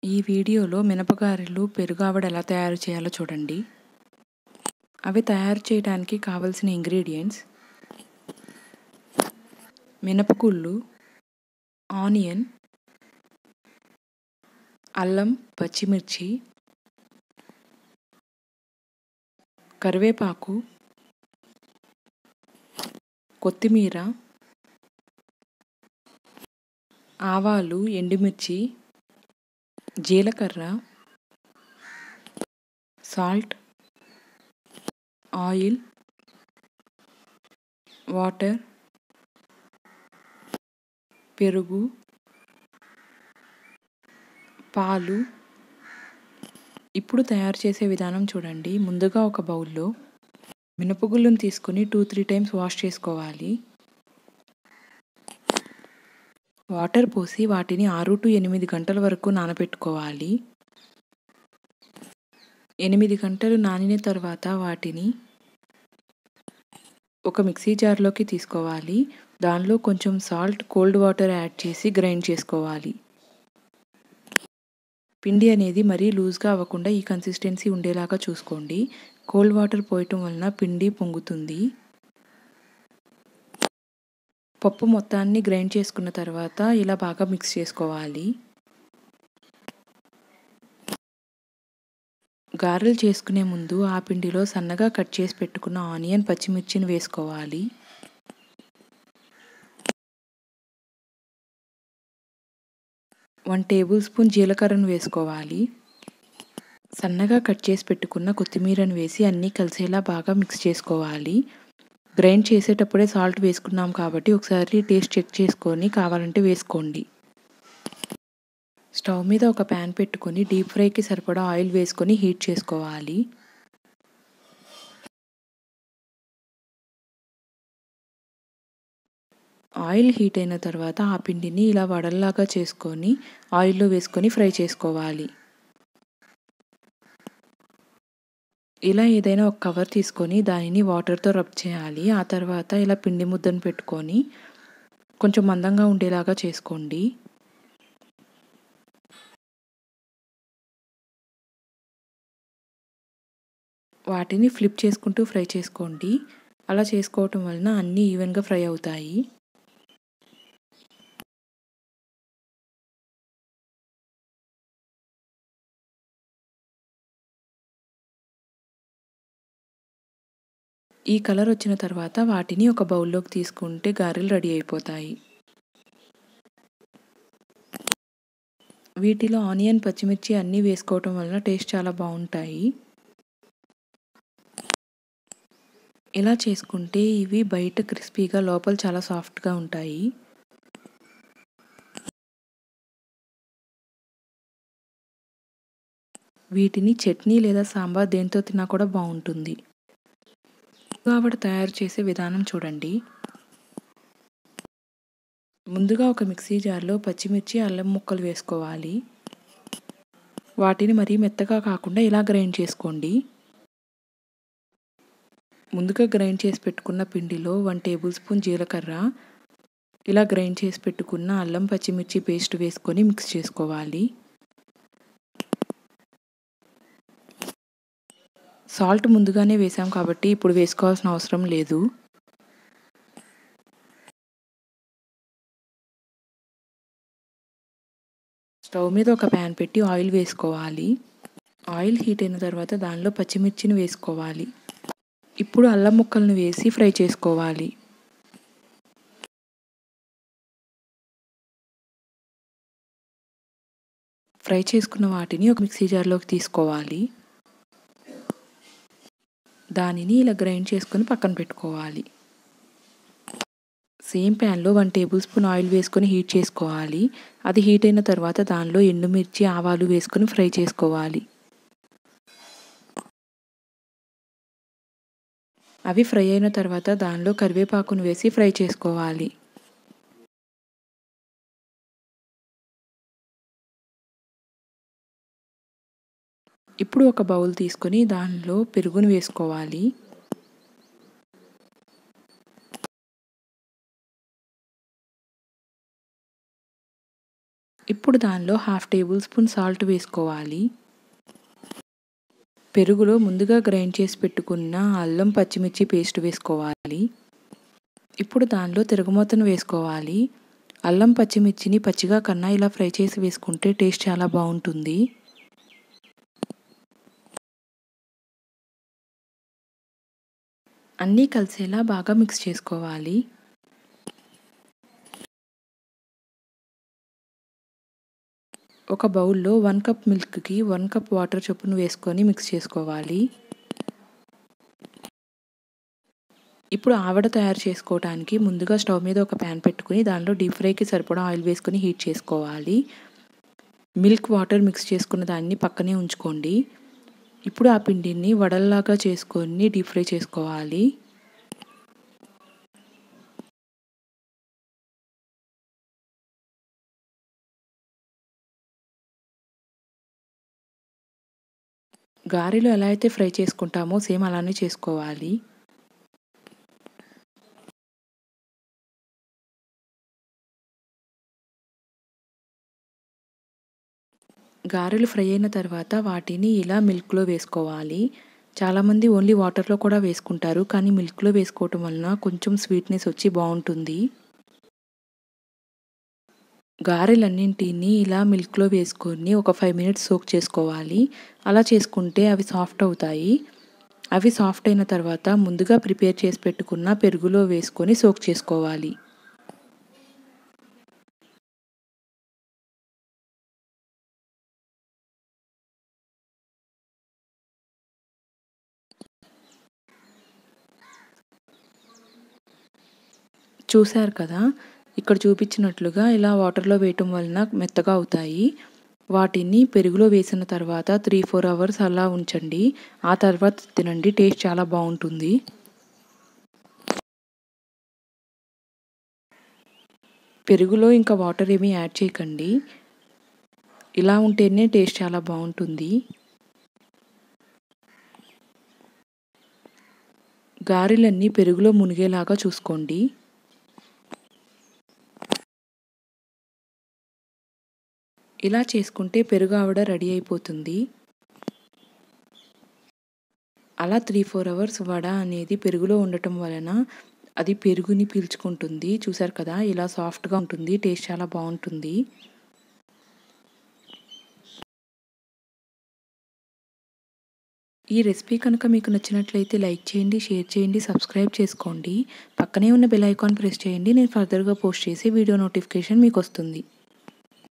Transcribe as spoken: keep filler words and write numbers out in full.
ఈ వీడియోలో మినపగారెలు, పెరుగావడ ఎలా తయారు చేయాలో చూడండి. అవి తయారు చేయడానికి కావలసిన ఇంగ్రీడియంట్స్: మినపగుళ్ళు, ఆనియన్, అల్లం, పచ్చిమిర్చి, కరివేపాకు, కొత్తిమీర, ఆవాలు, ఎండుమిర్చి, జీలకర్ర, సాల్ట్, ఆయిల్, వాటర్, పెరుగు, పాలు. ఇప్పుడు తయారు చేసే విధానం చూడండి. ముందుగా ఒక బౌల్లో మినపగుళ్ళను తీసుకొని టూ త్రీ టైమ్స్ వాష్ చేసుకోవాలి. వాటర్ పోసి వాటిని ఆరు టు ఎనిమిది గంటల వరకు నానబెట్టుకోవాలి. ఎనిమిది గంటలు నానిన తర్వాత వాటిని ఒక మిక్సీ జార్లోకి తీసుకోవాలి. దానిలో కొంచెం సాల్ట్, కోల్డ్ వాటర్ యాడ్ చేసి గ్రైండ్ చేసుకోవాలి. పిండి అనేది మరీ లూజ్గా అవ్వకుండా ఈ కన్సిస్టెన్సీ ఉండేలాగా చూసుకోండి. కోల్డ్ వాటర్ పోయటం వలన పిండి పొంగుతుంది. పప్పు మొత్తాన్ని గ్రైండ్ చేసుకున్న తర్వాత ఇలా బాగా మిక్స్ చేసుకోవాలి. గారెలు చేసుకునే ముందు ఆ పిండిలో సన్నగా కట్ చేసి పెట్టుకున్న ఆనియన్, పచ్చిమిర్చిని వేసుకోవాలి. వన్ టేబుల్ స్పూన్ జీలకర్రను వేసుకోవాలి. సన్నగా కట్ చేసి పెట్టుకున్న కొత్తిమీరను వేసి అన్నీ కలిసేలా బాగా మిక్స్ చేసుకోవాలి. గ్రైండ్ చేసేటప్పుడే సాల్ట్ వేసుకున్నాం కాబట్టి ఒకసారి టేస్ట్ చెక్ చేసుకొని కావాలంటే వేసుకోండి. స్టవ్ మీద ఒక ప్యాన్ పెట్టుకొని డీప్ ఫ్రైకి సరిపడా ఆయిల్ వేసుకొని హీట్ చేసుకోవాలి. ఆయిల్ హీట్ అయిన తర్వాత ఆ పిండిని ఇలా వడల్లాగా చేసుకొని ఆయిల్లో వేసుకొని ఫ్రై చేసుకోవాలి. ఇలా ఏదైనా ఒక కవర్ తీసుకొని దానిని వాటర్తో రబ్ చేయాలి. ఆ తర్వాత ఇలా పిండి ముద్దను పెట్టుకొని కొంచెం మందంగా ఉండేలాగా చేసుకోండి. వాటిని ఫ్లిప్ చేసుకుంటూ ఫ్రై చేసుకోండి. అలా చేసుకోవటం వలన అన్నీ ఈవెన్గా ఫ్రై అవుతాయి. ఈ కలర్ వచ్చిన తర్వాత వాటిని ఒక బౌల్లోకి తీసుకుంటే గారెలు రెడీ అయిపోతాయి. వీటిలో ఆనియన్, పచ్చిమిర్చి అన్నీ వేసుకోవటం వలన టేస్ట్ చాలా బాగుంటాయి. ఇలా చేసుకుంటే ఇవి బయట క్రిస్పీగా, లోపల చాలా సాఫ్ట్గా ఉంటాయి. వీటిని చట్నీ లేదా సాంబార్ దేంతో తిన్నా కూడా బాగుంటుంది. పెరుగావడ తయారు చేసే విధానం చూడండి. ముందుగా ఒక మిక్సీ జార్లో పచ్చిమిర్చి, అల్లం ముక్కలు వేసుకోవాలి. వాటిని మరీ మెత్తగా కాకుండా ఇలా గ్రైండ్ చేసుకోండి. ముందుగా గ్రైండ్ చేసి పెట్టుకున్న పిండిలో వన్ టేబుల్ స్పూన్ జీలకర్ర, ఇలా గ్రైండ్ చేసి పెట్టుకున్న అల్లం, పచ్చిమిర్చి పేస్ట్ వేసుకొని మిక్స్ చేసుకోవాలి. సాల్ట్ ముందుగానే వేసాం కాబట్టి ఇప్పుడు వేసుకోవాల్సిన అవసరం లేదు. స్టవ్ మీద ఒక ప్యాన్ పెట్టి ఆయిల్ వేసుకోవాలి. ఆయిల్ హీట్ అయిన తర్వాత దానిలో పచ్చిమిర్చిని వేసుకోవాలి. ఇప్పుడు అల్లం ముక్కలను వేసి ఫ్రై చేసుకోవాలి. ఫ్రై చేసుకున్న వాటిని ఒక మిక్సీ జార్లోకి తీసుకోవాలి. దానిని ఇలా గ్రైండ్ చేసుకొని పక్కన పెట్టుకోవాలి. సేమ్ ప్యాన్లో వన్ టేబుల్ స్పూన్ ఆయిల్ వేసుకొని హీట్ చేసుకోవాలి. అది హీట్ అయిన తర్వాత దానిలో ఎండుమిర్చి, ఆవాలు వేసుకొని ఫ్రై చేసుకోవాలి. అవి ఫ్రై అయిన తర్వాత దానిలో కరివేపాకును వేసి ఫ్రై చేసుకోవాలి. ఇప్పుడు ఒక బౌల్ తీసుకొని దానిలో పెరుగును వేసుకోవాలి. ఇప్పుడు దానిలో హాఫ్ టేబుల్ స్పూన్ సాల్ట్ వేసుకోవాలి. పెరుగులో ముందుగా గ్రైండ్ చేసి పెట్టుకున్న అల్లం పచ్చిమిర్చి పేస్ట్ వేసుకోవాలి. ఇప్పుడు దానిలో తిరగమోతను వేసుకోవాలి. అల్లం పచ్చిమిర్చిని పచ్చిగా కన్నా ఇలా ఫ్రై చేసి వేసుకుంటే టేస్ట్ చాలా బాగుంటుంది. అన్నీ కలిసేలా బాగా మిక్స్ చేసుకోవాలి. ఒక బౌల్లో వన్ కప్ మిల్క్కి వన్ కప్ వాటర్ చొప్పున వేసుకొని మిక్స్ చేసుకోవాలి. ఇప్పుడు ఆవడ తయారు చేసుకోవడానికి ముందుగా స్టవ్ మీద ఒక ప్యాన్ పెట్టుకుని దానిలో డీప్ ఫ్రైకి సరిపడా ఆయిల్ వేసుకొని హీట్ చేసుకోవాలి. మిల్క్ వాటర్ మిక్స్ చేసుకున్న దాన్ని పక్కనే ఉంచుకోండి. ఇప్పుడు ఆ పిండిని వడల్లాగా చేసుకొని డీప్ ఫ్రై చేసుకోవాలి. గారెలు ఎలా అయితే ఫ్రై చేసుకుంటామో సేమ్ అలానే చేసుకోవాలి. గారెలు ఫ్రై అయిన తర్వాత వాటిని ఇలా మిల్క్లో వేసుకోవాలి. చాలామంది ఓన్లీ వాటర్లో కూడా వేసుకుంటారు, కానీ మిల్క్లో వేసుకోవటం వలన కొంచెం స్వీట్నెస్ వచ్చి బాగుంటుంది. గారెలన్నింటినీ ఇలా మిల్క్లో వేసుకొని ఒక ఫైవ్ మినిట్స్ సోక్ చేసుకోవాలి. అలా చేసుకుంటే అవి సాఫ్ట్ అవుతాయి. అవి సాఫ్ట్ అయిన తర్వాత ముందుగా ప్రిపేర్ చేసి పెట్టుకున్న పెరుగులో వేసుకొని సోక్ చేసుకోవాలి. చూశారు కదా, ఇక్కడ చూపించినట్లుగా ఇలా వాటర్లో వేయటం వలన మెత్తగా అవుతాయి. వాటిని పెరుగులో వేసిన తర్వాత త్రీ ఫోర్ అవర్స్ అలా ఉంచండి. ఆ తర్వాత తినండి, టేస్ట్ చాలా బాగుంటుంది. పెరుగులో ఇంకా వాటర్ ఏమీ యాడ్ చేయకండి. ఇలా ఉంటేనే టేస్ట్ చాలా బాగుంటుంది. గారెలన్నీ పెరుగులో మునిగేలాగా చూసుకోండి. ఇలా చేసుకుంటే పెరుగు ఆవడ రెడీ అయిపోతుంది. అలా త్రీ ఫోర్ అవర్స్ వడ అనేది పెరుగులో ఉండటం వలన అది పెరుగుని పీల్చుకుంటుంది. చూసారు కదా, ఇలా సాఫ్ట్గా ఉంటుంది, టేస్ట్ చాలా బాగుంటుంది. ఈ రెసిపీ కనుక మీకు నచ్చినట్లయితే లైక్ చేయండి, షేర్ చేయండి, సబ్స్క్రైబ్ చేసుకోండి. పక్కనే ఉన్న బెల్ ఐకాన్ ప్రెస్ చేయండి. నేను ఫర్దర్గా పోస్ట్ చేసే వీడియో నోటిఫికేషన్ మీకు వస్తుంది.